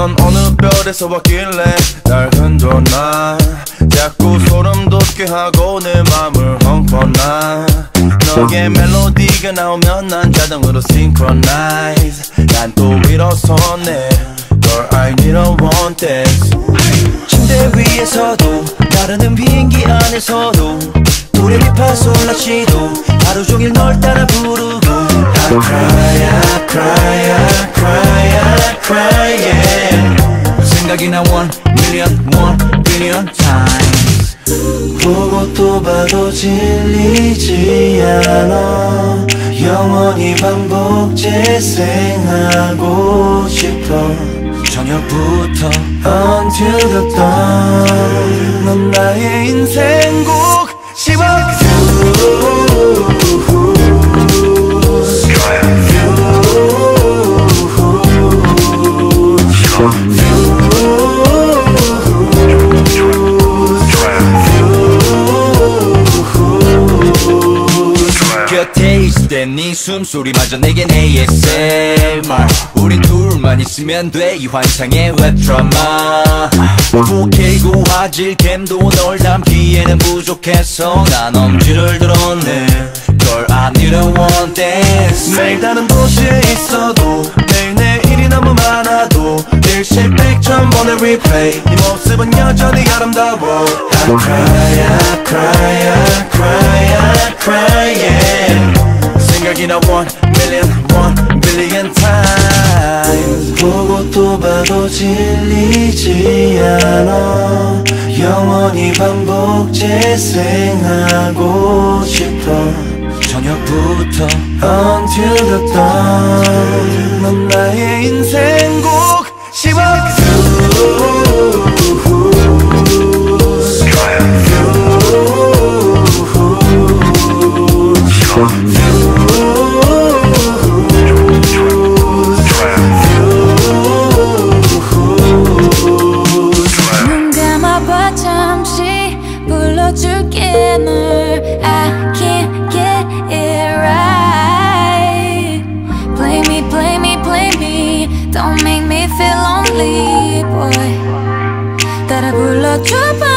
넌 어느 별에서 왔길래 날 흔들어놔. 자꾸 소름 돋게 하고 내 맘을 헝퍼놔. 너의 멜로디가 나오면 난 자동으로 synchronize. 난 또 일어서네. Girl I need a one dance. 침대 위에서도 나르는 비행기 안에서도 도레미파솔라시도 하루 종일 널 따라 부르고 I cry, I cry, I cry, I cry, yeah. 생각이 나 1,000,000, 1,000,000,000 times. 보고 또 봐도 질리지 않아. 영원히 반복 재생하고 싶어. 저녁부터 until the dawn. 넌 나의 인생곡 곁에 있을 때 네 숨소리마저 내겐 ASMR. 우린 둘만 있으면 돼 이 환상의 웹드라마. 4K 고화질 캠도 널 담기에는 부족해서 난 엄지를 들었네. Girl I need a one dance. 매일 다른 도시에 있어도 매일매일이 너무 많아도 일실백천 번의 replay. 네 모습은 여전히 아름다워. I cry, I cry, I cry, I cry, yeah. 생각이 나 1,000,000, 1,000,000,000 times. 보고 또 봐도 질리지 않아. 영원히 반복 재생하고 싶어. 저녁부터 until the dawn. 넌 나의 인생곡 눈 감아봐 잠시 불러줄게 널. I can't get it right. Play me, play me, play me. Don't make me feel lonely, boy. 따라 불러줘봐.